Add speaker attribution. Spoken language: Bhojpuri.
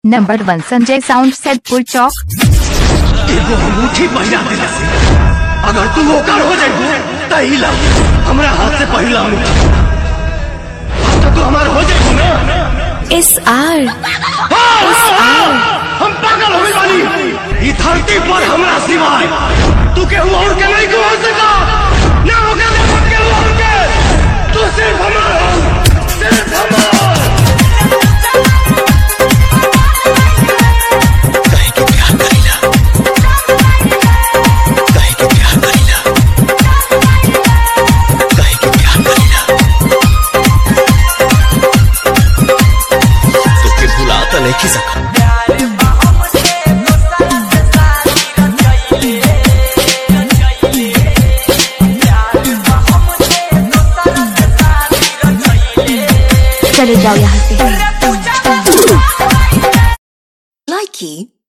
Speaker 1: Number 1 Sanjay sound Saidpur chowk.
Speaker 2: एगो अंगूठी पहिरा देला से अगर तू ओकर हो जाइबू त हिला हमरा हाथ से पहिला अंगूठी तो तू हमार हो जाइबू ना।
Speaker 3: SR
Speaker 2: हम पागल हो गइल बानी। ई धरती पर हमरा सिवाय तू के और के नहीं हो सका ना होगा के और के तू सिर्फ हमार हो, सिर्फ हमार। नहीं सका
Speaker 1: चले जाओ यहाँ से।
Speaker 3: Likey